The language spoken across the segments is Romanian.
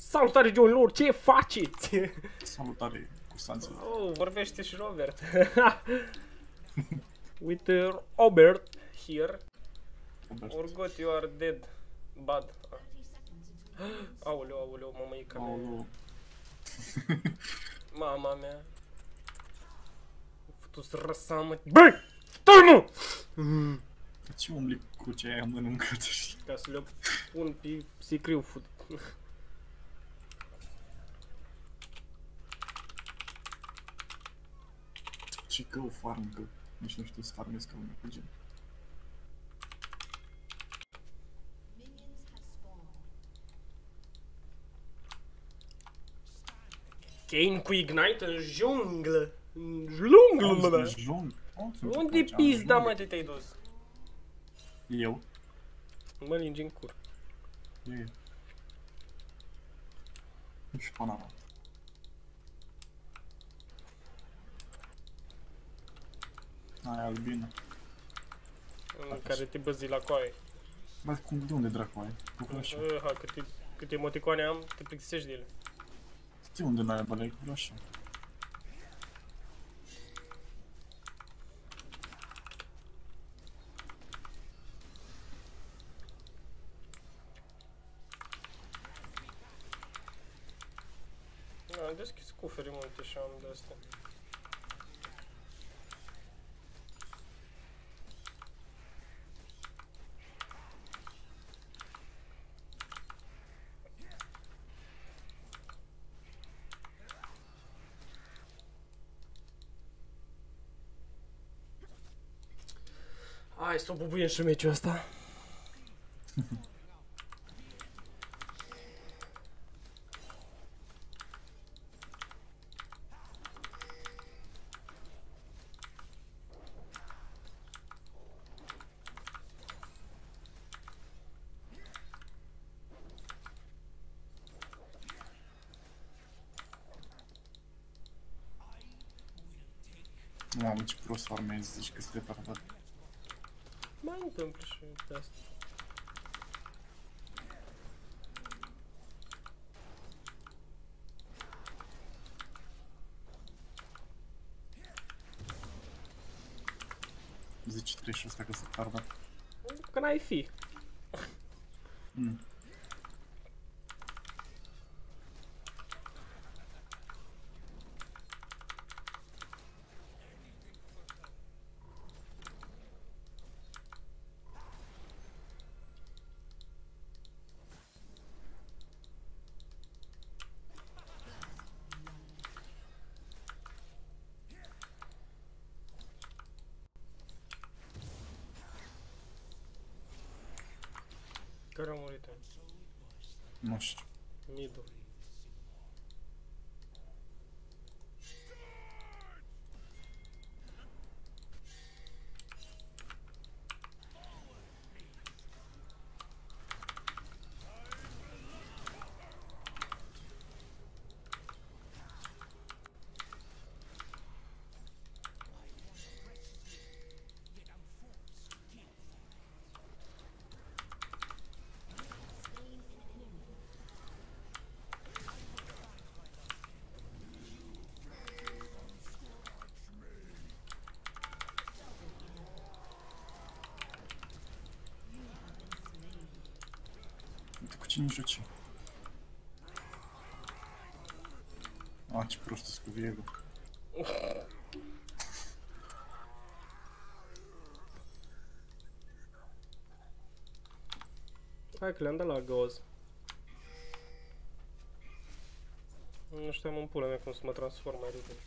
Salutare, Johnilor, ce faceți? Salutare, cursanților. Oh, vorbește și Robert. With Robert here. Robert. Urgot, you are dead. Bad. Aoleu, aoleu, mămăica mea. Aoleu. Mama mea. Tu-ți răsamă. Băi! Stai, mă! De ce umbli cu ce aia mănâncată și... Ca să le pun pe sicriu food. Ce că o farm, că nici nu știu să farmez ca unul cu gen. Kane cu Ignite în junglă. În junglă, mă. Unde pizda, mă, te-ai dus? Eu? Mă lingi în cur. Eu. Nu știu pana mea. Aia albină. În care te băzi la coaie. Bă, cum, de unde dracu ai? Cu flash. Ha, câte emoticoane am, te plictisești de ele. De unde n-ai bălai cu flash? Am deschis cufere multe și am de-astea. Hai să o bubuiem și meciul ăsta. Mamă, ce prost farmezi, zici că-s retardat. Mai întâmplă și de asta. Zici 36 ăsta că s-a tardat. Că n-ai fi. Care a murit? Nu știu. Midu. Uite cu cine joci? A, ce prost cu Viego. Hai că le-am dat la goz. Nu știam în pula mea cum să mă transform mai repede.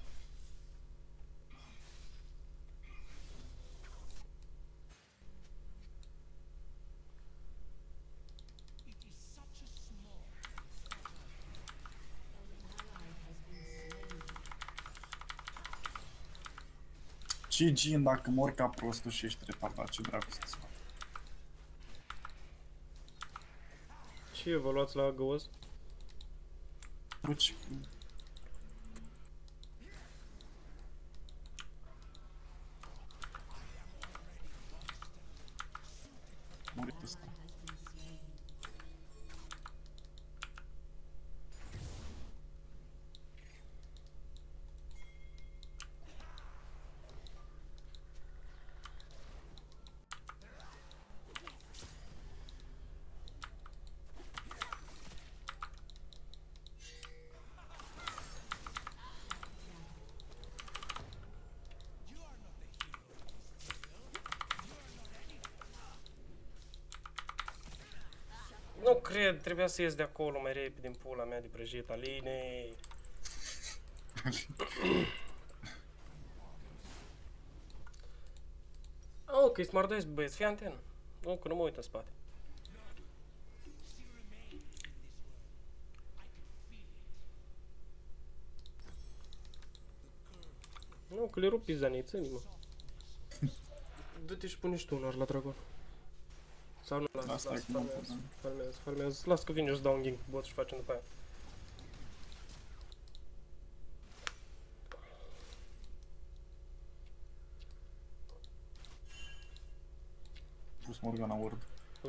GG, dacă mor ca prostul și ești retardat, ce dracu să-ți fac? Ce vă luați la goz? Cruci. Murit ăsta. Nu cred, trebuia să ies de acolo mai repede în pula mea de prăjit, Aline. Oh, că-i smardezi, băieți, fii antenă. Nu, că nu mă uit în spate. Nu, că le rup pizanii, ține-mă. Du-te și pune și tu un ar la dragon. Sau nu, lasă, farmează. Las că vine și-ți dau un gank cu bot și facem după aia. Pus Morgana ward.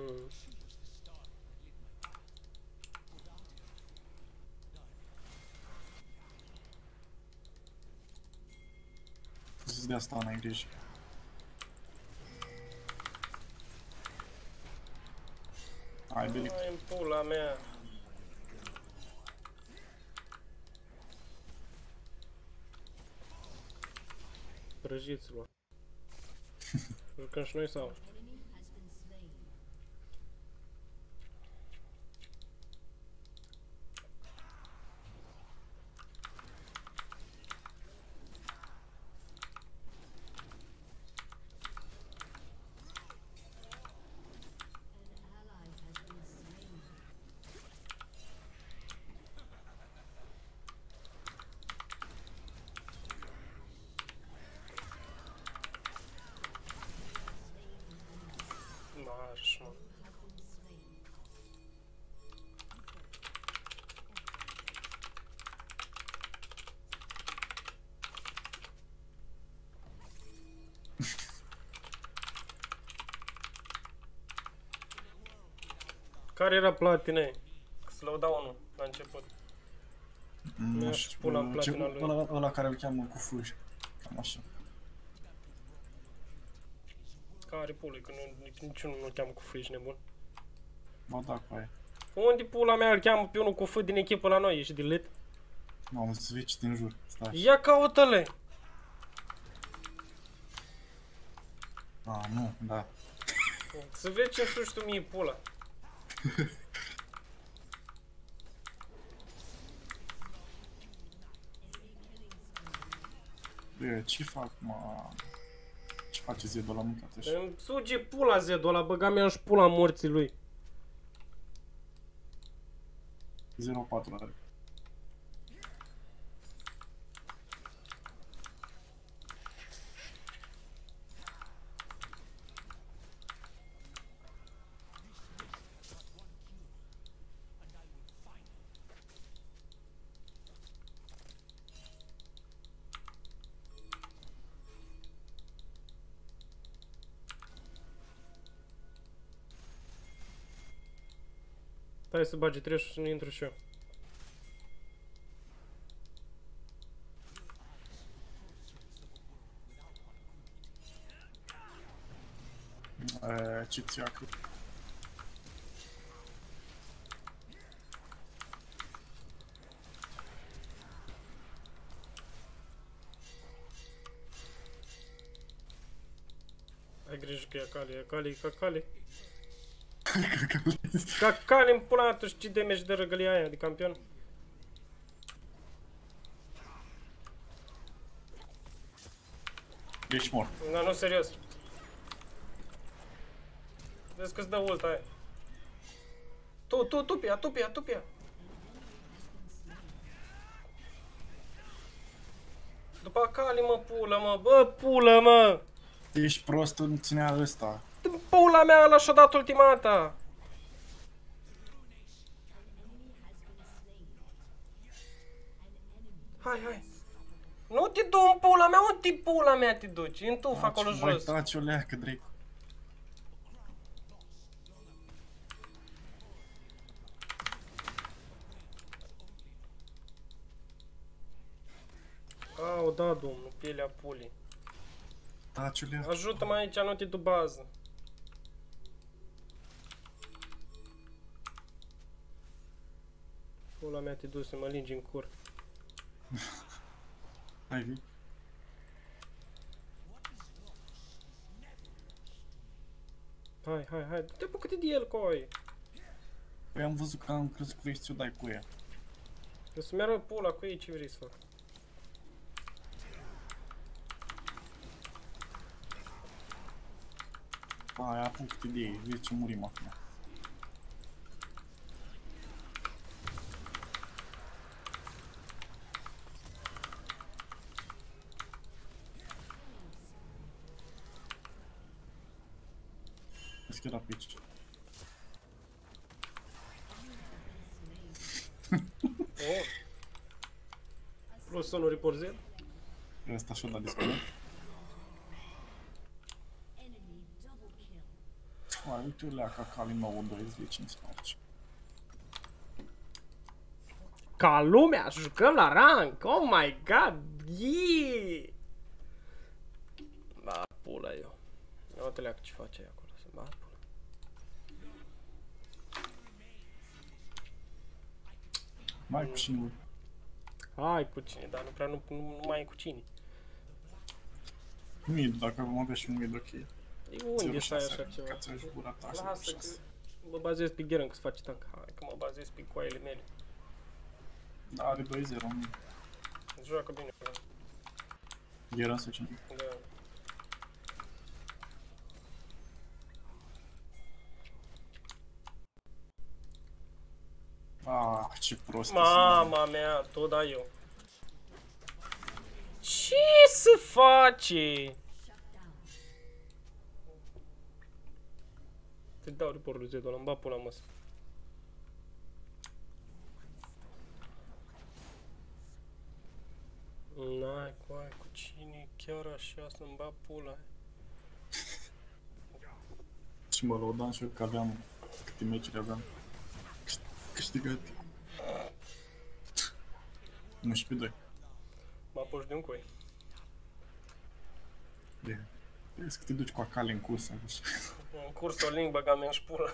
Să-ți dea asta, n-ai grijă. Hai, Belic. Hai în pula mea. Prăjiți-vă. Jucăm și noi sau? Marș, mă. Care era platinei? Să le dau unul la început. Nu știu, pula în platina lui. ăla care îl cheamă cu fâș. Cam așa. Care pulă, că niciunul nu-l cheamă cu fâși, nebun. Ba da, cu aia. Unde pula mea îl cheamă pe unul cu fâ din echipă la noi, ești delete? Mamă, switch din jur, stai. Ia caută-le! A, nu, da. Să vezi ce însuși tu mie pula. Bă, ce fac, mă? Ce face Zedul ăla mâncat așa? Îmi suge pula Zedul ăla, băga mea și pula morții lui. 0-4 are. Stai să bage trash și nu intru și eu. Ce țiacă. Ai grijă că e Akali. Cacali în pula tu, ce damage de răgălia aia de campion? Ești mort. Da, nu, serios. Vezi că-ți dă ult aia. Tupia. După Akali, mă, pulă, mă, bă, pulă, mă! Ești prost, nu ținea ăsta. Pula mea, ăla și-a dat ultimata! Hai. Nu te du în pula mea, unde pula mea te duci? În tuf acolo jos. Mai taci o leacă, Draco. Au, da, domnul, pielea pulii. Taci o leacă. Ajută-mă aici, nu te du bază. Pula mea te duci să mă lingi în cur. Hai, vii. Hai, te apucă-te de el, coi! Păi am văzut că am crezut că vrei să ți-o dai cu ea. Eu să meargă pula cu ei, ce vrei să fac? Aia, apucă-te de ei, vezi ce murim acum. Vezi că era pe aici. Oh. Plus sonul report Z. Ăsta și-o dat discutat. Hai, uite o leaca Kali 9-2, îți vezi ce-mi sparge. Ca lumea, jucăm la rank! Oh my god! Yeah! Ba, pula eu. Nu te leacă ce face acolo, să ba, pula. Mai cu cine? Hai cu cine, dar nu prea nu mai e cu cine. Mid, dacă vom avea și un mid, ok. E unde să ai așa ceva? Lasă că mă bazez pe Gheran că se face tank. Hai că mă bazez pe coaiele mele. Da, are 2-0. Joacă bine. Gheran sau cine? Da. Ah, ce prost. Mama mea, tot da eu. Ce să face? Te dau reportul Z-ul ăla, îmi bat pula măsă. N-ai cu cine chiar așa să-mi bat pula. Și mă laudam și eu că aveam câte meciuri aveam câștigate. 11-2. Mă apuci de un coi. Vezi că te duci cu Akali în cursă. În curs o ling băga mea și pula.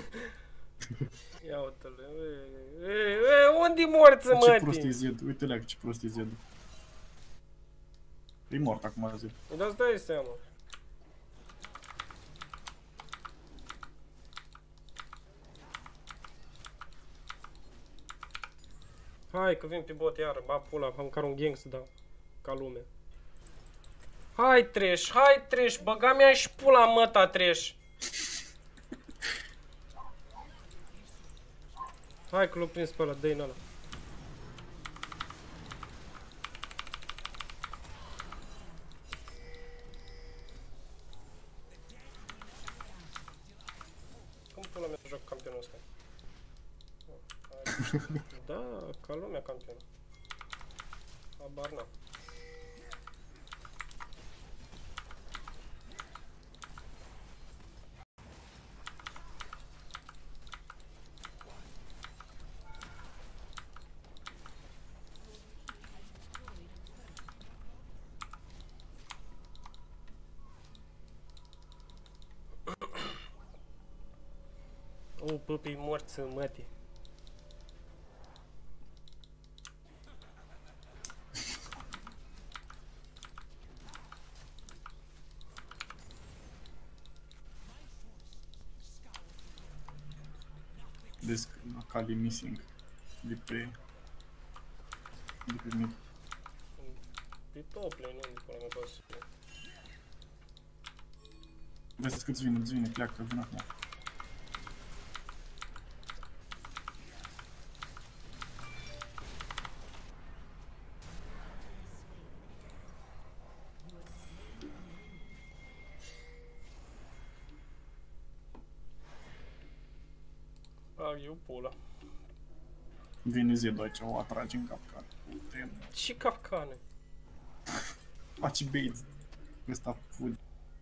Ia uite-le. Unde-i morță, mătii? Ce prost e Zed, uite leac ce prost e Zed. E mort acum Zed. Dar-ți dai seama. Hai că vin pe bot iară, ba pula, am măcar un gang să dau. Ca lume. Hai trash, băga mea și pula măta trash. Hai că l-o prins pe ăla, dă-i în ăla. Cum pula mea joc campionul ăsta? Da, ca lumea campion. Habar n-am. O, păpii morți, mătii. Vezi că Akali missing de pe mid. Pe top lane, unde pula mea poate să fie. Vezi că îți vine, pleacă, vine acum. Bag eu pula. Vine Zed aici, o atrage în capcană. Ce capcane? Face bait. Ăsta fugi.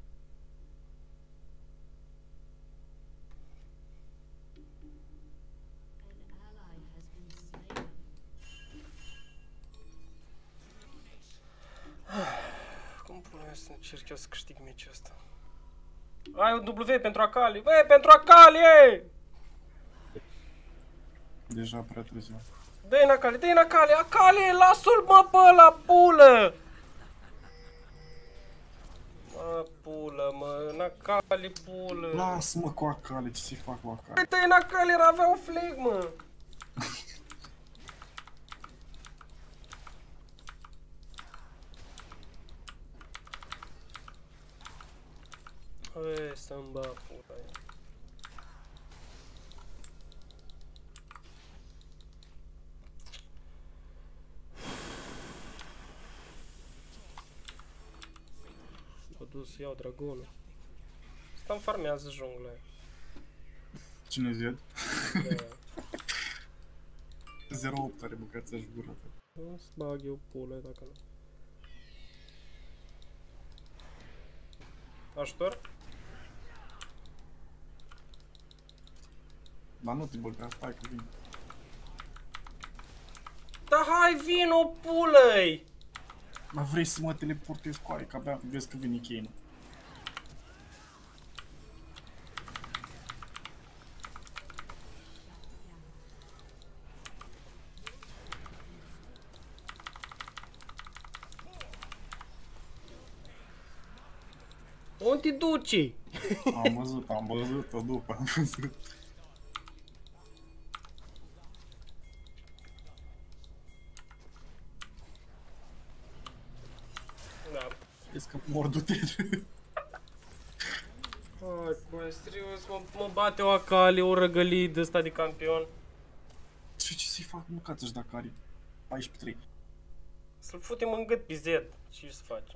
Cum pula mea să încerc eu să câștig meciul ăsta? Ai un W pentru Akali, băi, pentru Akali, ei! Deja prea târziu. Dă-i în Akali, dă-i în Akali, Akali, lasă-l mă pe ăla, pulă! pulă, mă, Nacali, pulă. Lasă-mă cu Akali, ce să-i fac cu Akali? Uite, Nacali avea o flegmă. Hai să-mi bag pula aia. M-a dus să iau dragonul. Asta-mi farmează jungla aia. Cine Zed? Da. 0-8 are băcați-aș gura ta. O-ți bag eu pula dacă nu. Ajutor? Dar nu te băga, stai că vin. Da hai vino pulă-i! Dar vrei să mă teleportezi cu aia, că abia vezi că vine Kane. Unde te duci? Am văzut-o după, am văzut. Da. Vezi că mor du-te. Hai, băi, serios, mă bate o Akali, o răgălit de ăsta de campion. Ce să-i fac măcață-și dacă are 14-3? Să-l futem în gât pe Z. Ce să faci?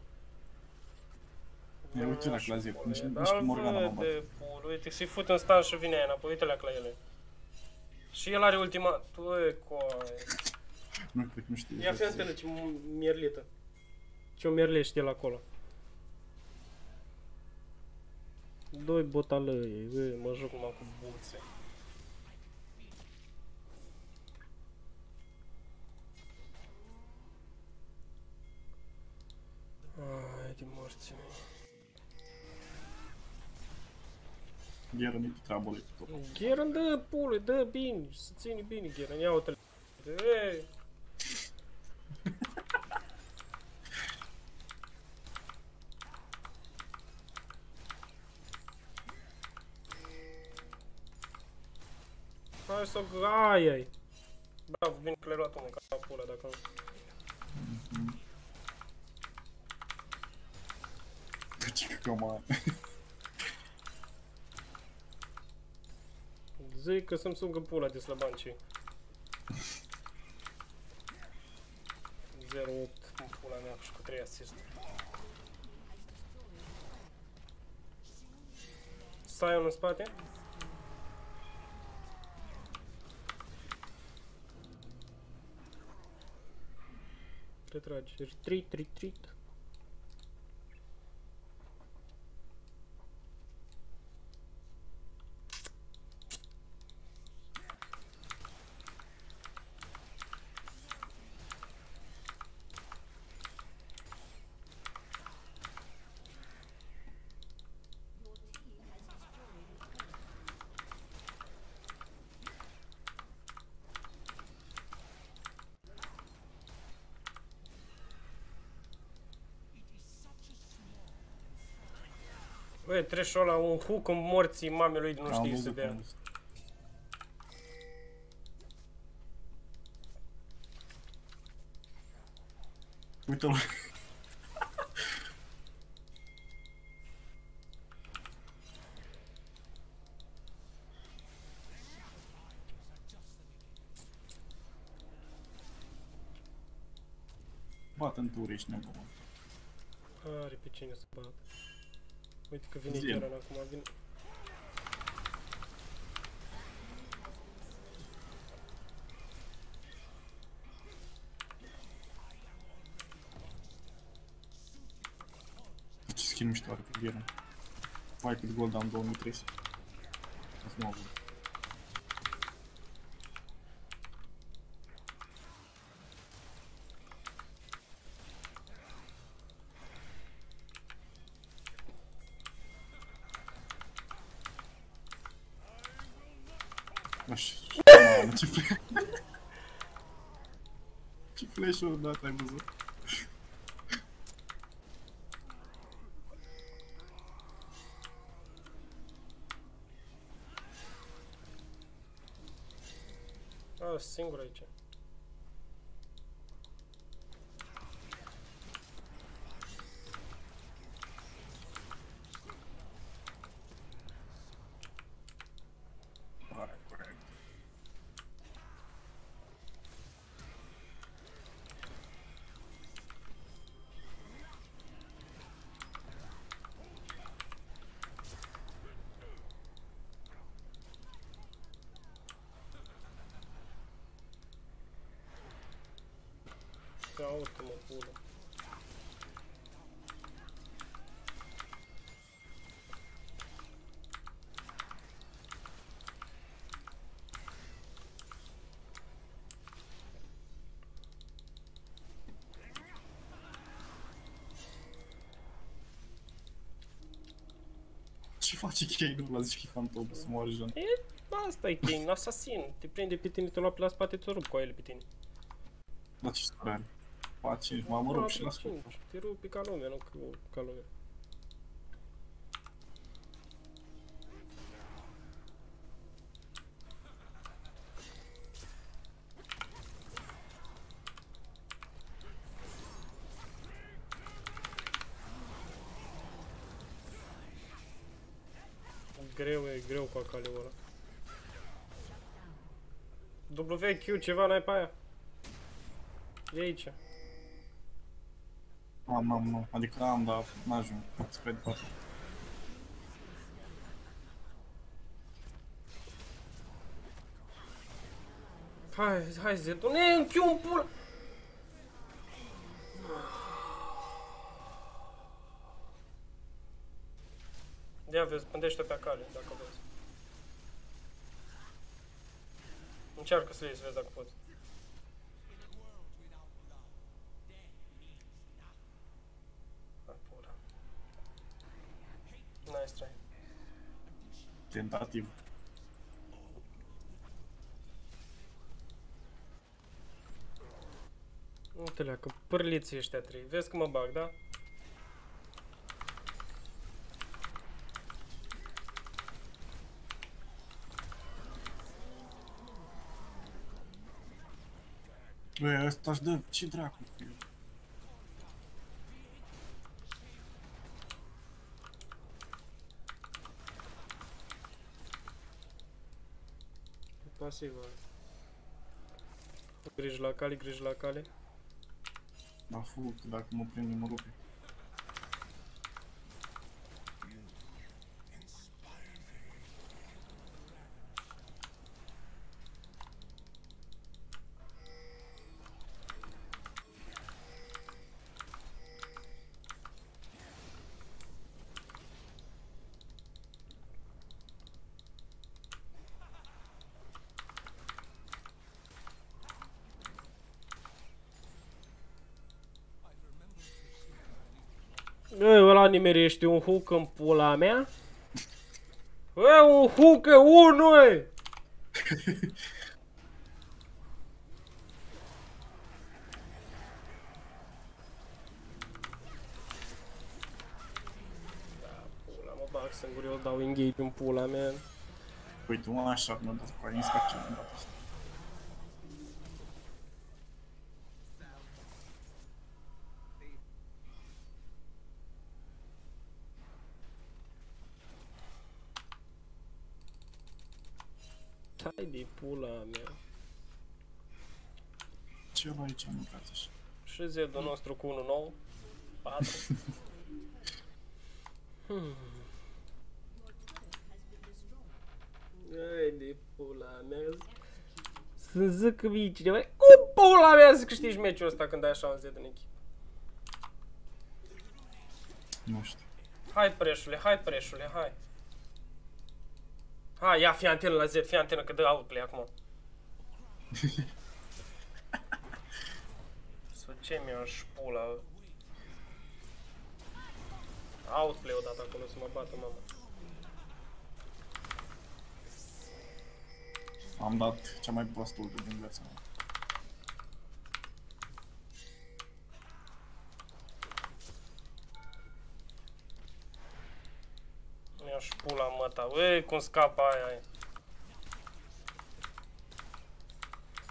Ia uite la Zed, nici Da-l pe Morgana mă bate. vede, pul, uite, să-i fut în stan și vine aia înapoi, uite-le la ele. Și el are ultima... Ui, coai. Nu cred că nu știu. Ia fi antenă, ce mierlită. Ce o mierlește el acolo. Doi botalăi, mă joc numai cu buțe. Ai de morții mei. Gheră nu-i pe treabă lui tot. Gheran, dă pule, dă bine, să ține bine Gheran, ia uite-l. Ei. Hai să o ai. Bravo, bine că le-ai luat unul ca pula dacă nu. Ce că mă... Zic că să-mi sungă pula de slăbancii. 0-8 în pula mea și cu 3 asist. Stai unul în spate. Retrage, retreat, retreat. Băi, trece ăla un hook în morții mamelui nu știi să dea. Uite-l. Bată în ture, ești nebun. Are pe cine să bată. Uite că vine Zi-mi. Gheran acum, vine. Ce skin mișto are pe Gheran. Vai cât gold am 2300. Asta nu am avut. Mamă, ce flash. Ce flash-uri dat ai văzut? A, singur aici. Corect. Ca ultimă pulă. Ce face Kane-ul ăla? Zici că e fantom, să moară Jean. Asta e Kane, asasin. Te prinde pe tine, te lua pe la spate, te rup cu ele pe tine. Da, ce score are? 4-5, m-am rupt și la scurt. Te rupi ca lumea, nu ca lumea. E greu cu acaliul ăla. WQ, ceva n-ai pe aia? E aici. Am, adică am, dar n-ajung spre departe. Hai Zed, nu e în Q în pula! Ia vezi, pândește pe acale, dacă vezi. Încearcă să le iei, să vezi dacă poți. Hai, pula. Nice try. Tentativ. Nu te leacă, pârliții ăștia trei. Vezi că mă bag, da? Băi, ăsta-și dă, ce dracu cu el? Pasiv, grijă la cale, grijă la cale. Da, fug, dacă mă prinde, mă rupe. Ăla nimerește un hook în pula mea? Un hook e unul! Da, pula, mă bag singur, eu dau engage în pula mea. Uite, un așa mi-a dat cu aia, inspecție mi-a dat asta. Hai de pula mea. Ce ăla aici am intrat așa? Și Z-ul nostru cu 1-9. 4. Hai de pula mea. Să zic că vii cineva. Cum pula mea să câștigi meciul ăsta când ai așa un Z în echipă? Nu știu. Hai preșule, hai. Hai, ia fii antenă la Z, fii antenă că dă outplay acum. Să ce mi-o șpula. Outplay odată acolo să mă bată mama. Am dat cea mai proastă ultă din viața mea. Mi-o șpula măta, ui cum scapă aia.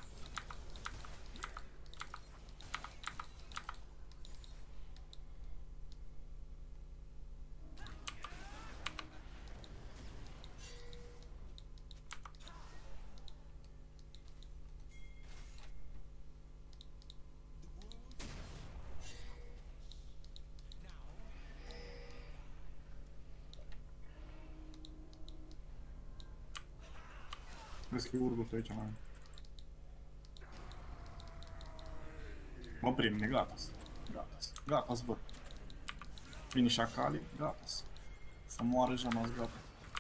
crezi că e urgut aici, mai. Mă prind, e gata-s. Gata-s. Gata-s, bă. Vine șacalii, gata-s. Să moară Jamas, gata.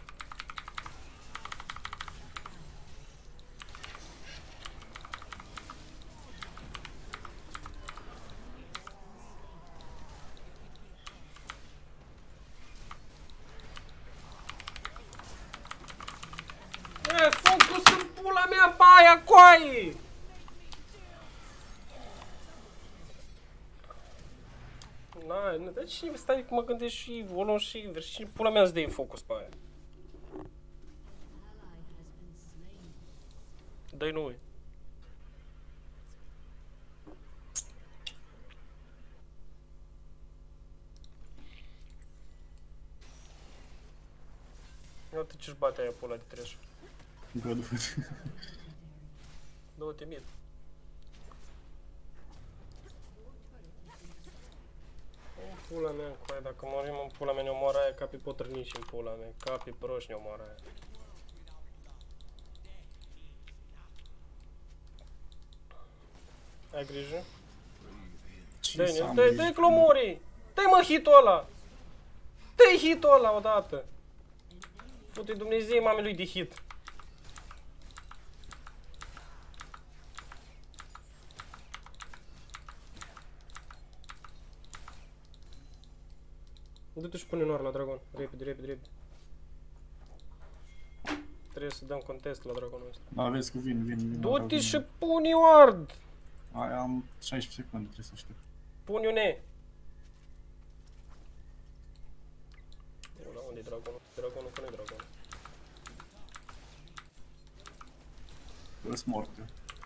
Focus în pula mea, baia, coaie! Na, dar cine stai că mă gândesc și o luăm și invers, cine pula mea îți dă focus pe aia? Dă-i nu. Uite ce-și bate aia pula de trash. Gădu, frate. Du-te mid. În pula mea, coaie, dacă morim în pula mea, ne omoară aia ca pe potrănici în pula mea, ca pe proști ne omoară aia. Ai grijă? Dă-i clomurii! Dă-i mă hit-ul ăla! Dă-i hit-ul ăla odată! Fute-i Dumnezeu mamei lui de hit! Du-te și pune nor la dragon, repede, repede, repede. Trebuie să dăm contest la dragonul ăsta. Da, vezi că vin. Du-te și pune ward! Aia am 16 secunde, trebuie să știu. Pune-o-ne! Unde-i dragonul? Dragonul, că nu-i dragonul. Îs morte.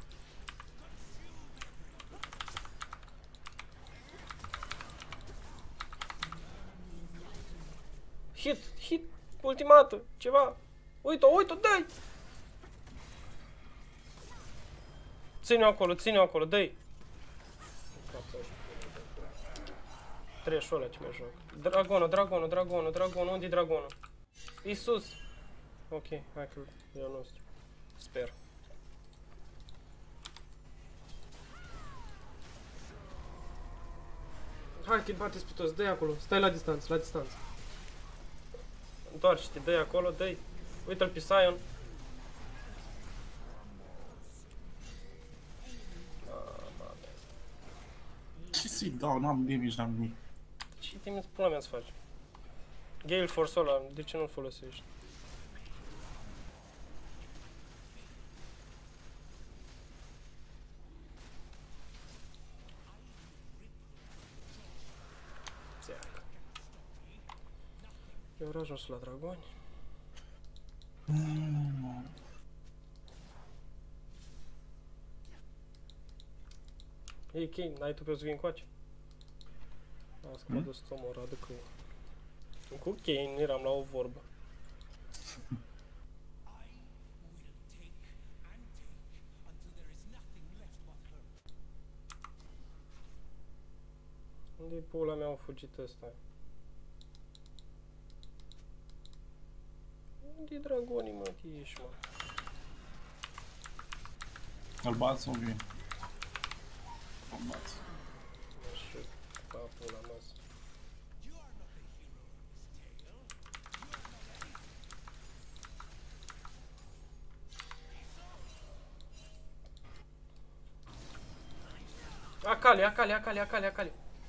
Hit, ultimată, ceva. Uite-o, dă-i! Ține-o acolo, dă-i! Trash-ul ăla ce mai joc. Dragonul, unde-i dragonul? E sus! Ok, hai că e al nostru. Sper. Hai că-i bateți pe toți, dă-i acolo, stai la distanță, Întoarce-te, dă-i acolo, dă-i. Uite-l pe Sion. Ce să-i dau? N-am damage, n-am nimic. Ce timiți pula mea să faci? Gale Force ăla, de ce nu-l folosești? Țeacă. Eu vreau ajuns la dragoni. Ei, Kane, n-ai tu pe o să vii încoace? A scădă să o mor, aduc cu Kane eram la o vorbă. Unde-i pula mea au fugit ăsta? Unde-i dragonii, mă, ești, mă? Îl bați sau vin? Îl bați. Mă știu, ca pula masă. Acali.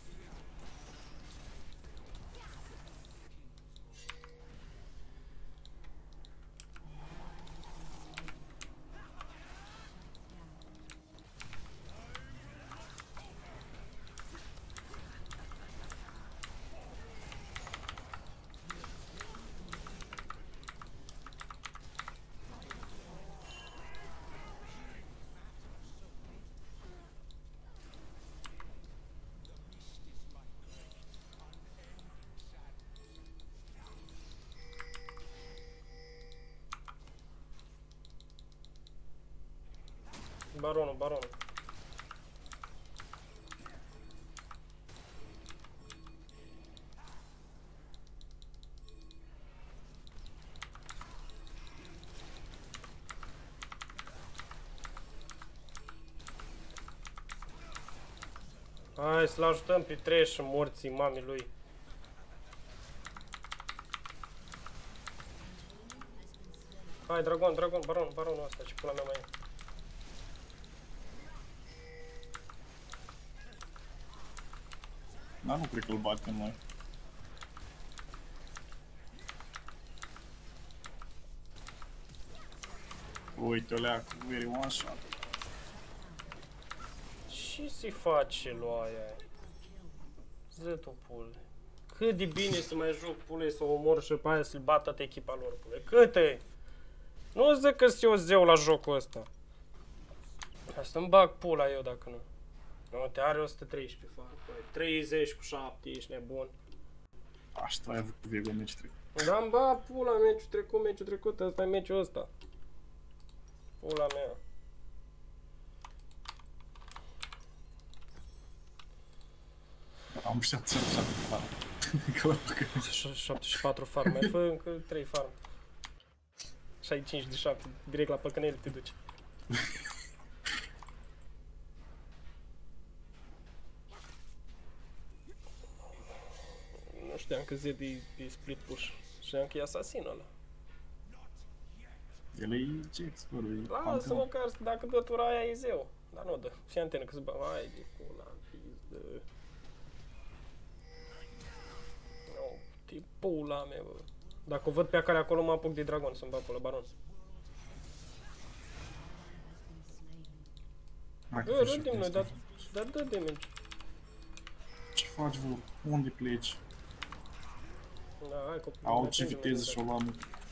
Baronul. Hai să-l ajutăm pe Thresh, morții mamii lui. Hai, dragon, baronul ăsta, ce pula mea mai e. Dar nu cred că îl batem noi. Uite-o leacă, very one shot. Ce se face lui aia? Zătu pule. Cât de bine să mai joc pule, să o omor și pe aia să-l bat toată echipa lor pule. Cât e? Nu zic că sunt eu zeu la jocul ăsta. Asta-mi bag pula eu dacă nu. Nu, te are 113 farm, 30 cu 7, ești nebun. Așa, tu ai avut cu Viego meci trecut. Da-mi bag pula, meciul trecut, ăsta e meciul ăsta. Pula mea. Am 77 farm. Că la păcăt. 74 farm, mai fă încă 3 farm. 65 de 7, direct la păcănele te duci. Nu știam că Zed e split push. Știam că e asasinul ăla. El e Jax, bă, lui Lasă măcar, dacă dă tura aia e zeu. Dar nu dă. Fii antenă că se bă, hai de pula, pizdă. No, te pula mea, bă. Dacă o văd pe acolo, acolo mă apuc de dragon să-mi bag pula, baron. Bă, râdim noi, dar dă damage. Ce faci, bă? Unde pleci? Da, hai copii. Au ce viteză și-o luam.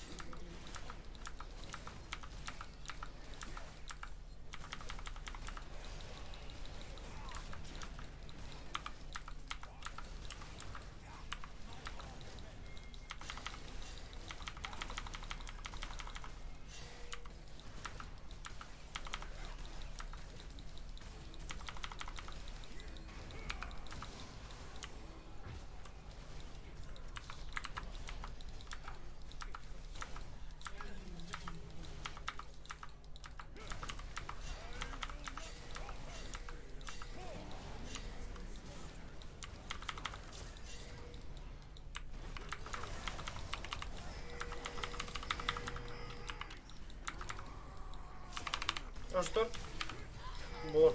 Ajutor? Bun.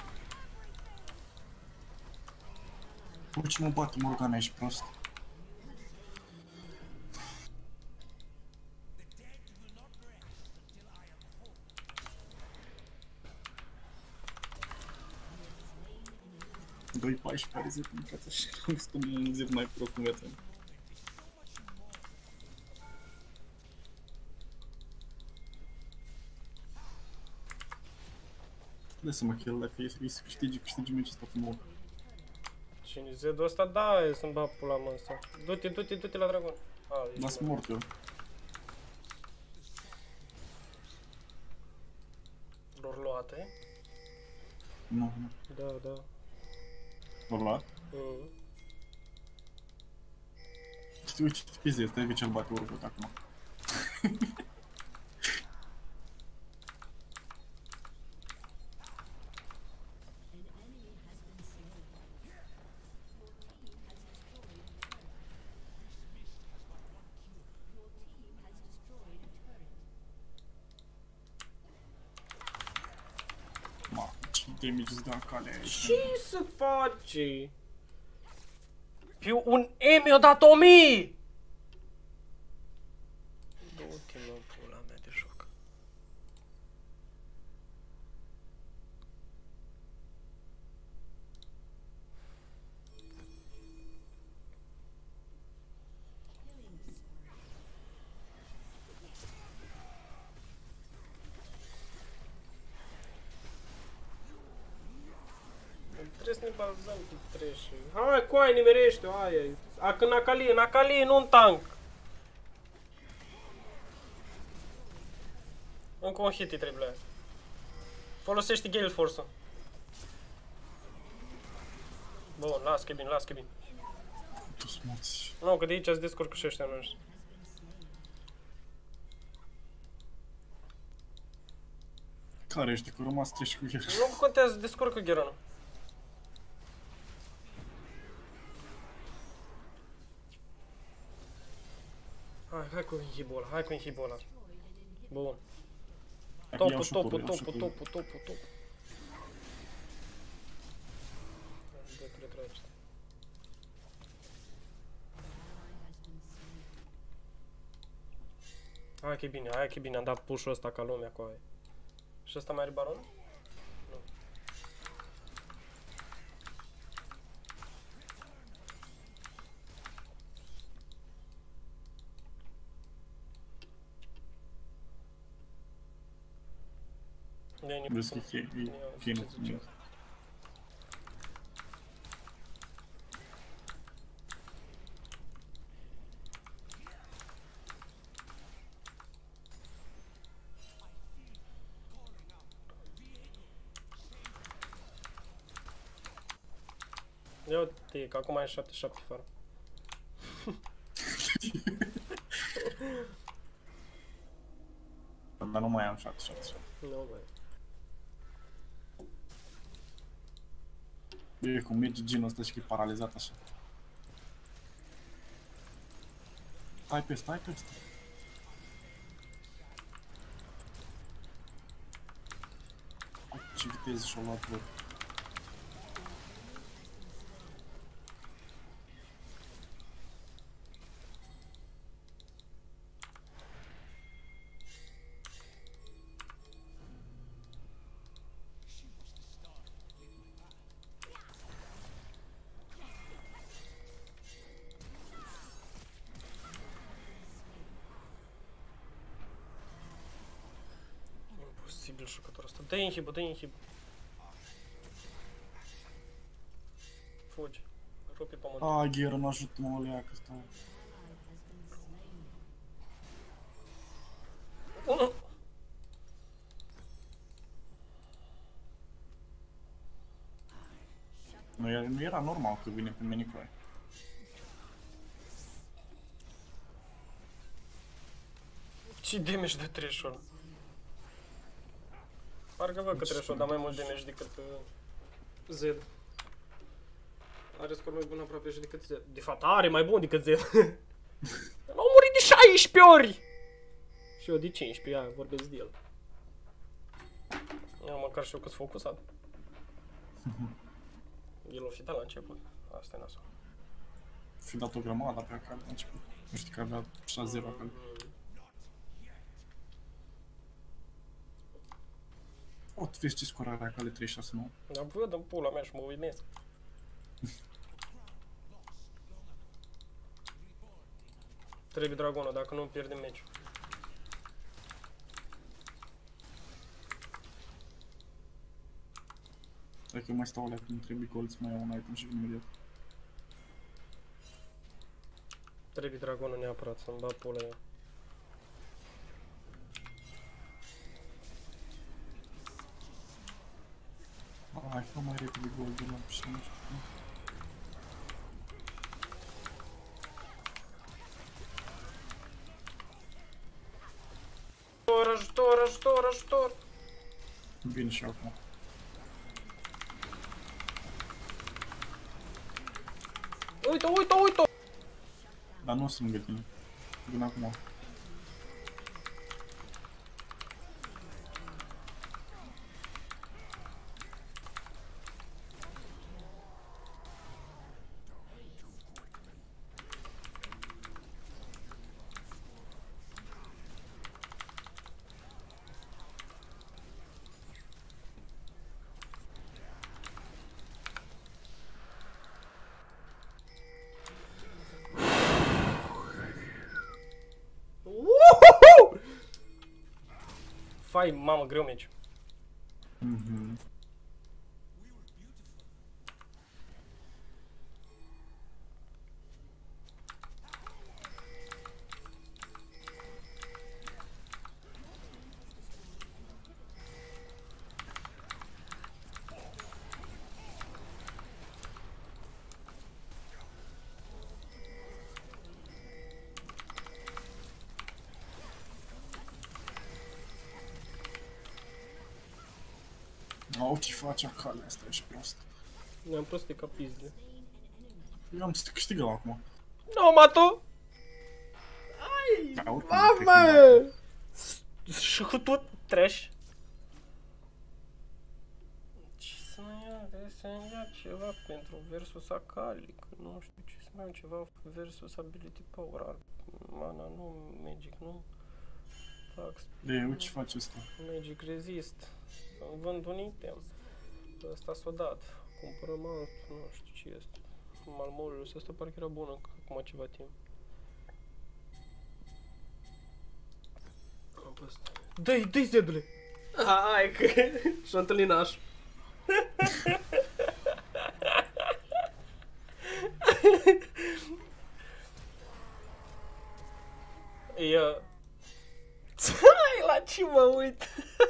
Bă, ce mă bate Morgana, ești prost? Doi 14 care zic în viața și nu sunt un zic mai prost în viața mea. Lasă-mă kill, dacă e să câștigi meciul ăsta cu mult. Cine Zedul ăsta? Da, e să-mi bag pula mă ăsta. Du-te la dragon. Las mort eu. Lor luate? Nu. Da. L-a luat? Știu ce te pizezi, stai că ce-l bate urcut acum. Ce damage-ți dă calea aici? Ce să faci? Pe un E mi-a dat 1000! Du-te mă pula mea de joc. Trebuie să ne bazăm pe Thresh. Hai, coai, nimerește-o, aia e. În Akali, nu un tank. Încă un hit îi trebuie. Folosește Gale Force-ul. Bun, las că e bine. Tu smuți. Nu, că de aici îți descurcă și ăștia noștri. Care ești? Că rămas treci cu el. Nu contează, descurcă Gheronul. Hai cu inhibul ăla, hai cu inhibul ăla. Bun. Dacă iau Topul, șuturul, topul, iau topul, șuturul. topul, topul, topul. Hai că e bine, hai că e bine, am dat push-ul ăsta ca lumea cu aia. Și ăsta mai are baron? Nu. Vezi că e chinul cu mine. Ia uite, că acum ai 7-7 fără. Dar nu mai am 7-7. Nu, băi. E cum merge genul ăsta și că e paralizat așa. Stai pe ăsta, stai pe ăsta. Ce viteză și-o luat lor. Imposibil jucătorul ăsta. Dă inhib, dă inhib. Fugi. Rupi pământul. A, Ghera, nu ajută-mă, o leacă, stau. Nu era normal că vine pe mine cu aia. Ce damage de trash-ul? Parcă văd că trash-ul da mai mult damage decât Z. Are scor mai bun aproape și decât Z. De fapt are mai bun decât Z. L-au murit de 16 ori! Și eu de 15, aia vorbesc de el. Eu măcar și eu cât focusat. El o fi dat la început. Asta e nasul. Fi dat o grămadă pe acolo la început. Nu știi că avea 6-0 acolo. O, tu vezi ce scorare acolo, 36-9. Dar văd în pula mea și mă uimesc. Trebuie dragonul, dacă nu pierdem meciul. Dacă eu mai stau alea când trebuie colț, mai iau un item și vin imediat. Trebuie dragonul neapărat să-mi bat pula eu. Hai, fă mai repede goldul ăla și nu știu. Ajutor, ajutor, ajutor, ajutor! Vin și acum. Uite, uite, uite! Dar nu o să lângă tine. Vin acum. Fai, mamă, greu meci. Mhm. Au, ce face acale asta, ești prost. Ne-am prostit ca pizde. Eu am să câștigăm acum. Nu, Mato! Ai! Da, oricum, Mamă! Și tot trash. Ce să mai ia? Trebuie să-mi ia ceva pentru versus Akali. Nu știu ce să mai am ceva versus ability power. Mana, nu, magic, nu. Fac Uite ce face ăsta. magic resist. Îmi vând un item. Ăsta s-o dat. Cumpărăm altul, nu știu ce este. Malmolul ăsta parcă era bună acum ceva timp. Dă-i zedule! Hai că și-o întâlnit naș. Eu... Hai, la ce mă uit?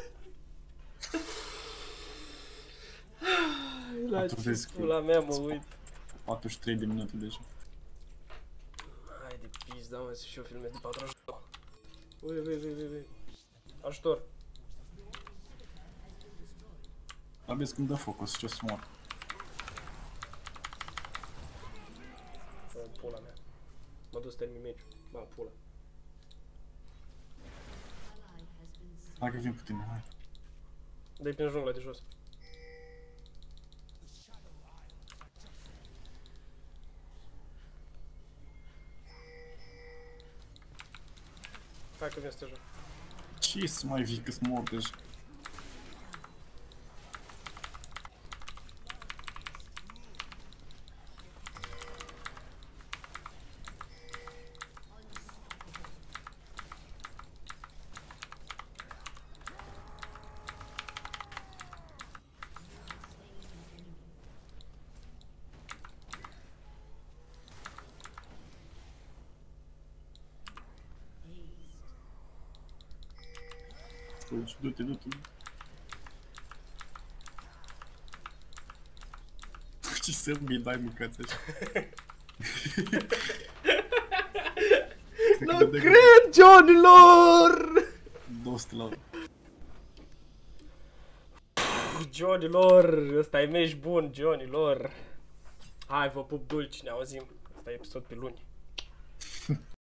La ce pula mea mă uit? 43 de minute deja. Hai de pizda, mă, să și eu filmez de 4 ajutor. Ui. Ajutor. Abia când dă focus și o să mor. Pula mea. Mă duc să termin meciul. Ba, pula. Hai că vin cu tine, hai. Dă-i prin jungla de jos. Hai că vin să te joc. Ce să mai vii că-s mor deja? Du-te. Ce să-mi dai mâncați așa? Nu cred, Johnny-lor! 200 la... Johnny-lor, ăsta e meci bun, Johnny-lor. Hai, vă pup dulci, ne auzim. Ăsta e episod pe luni.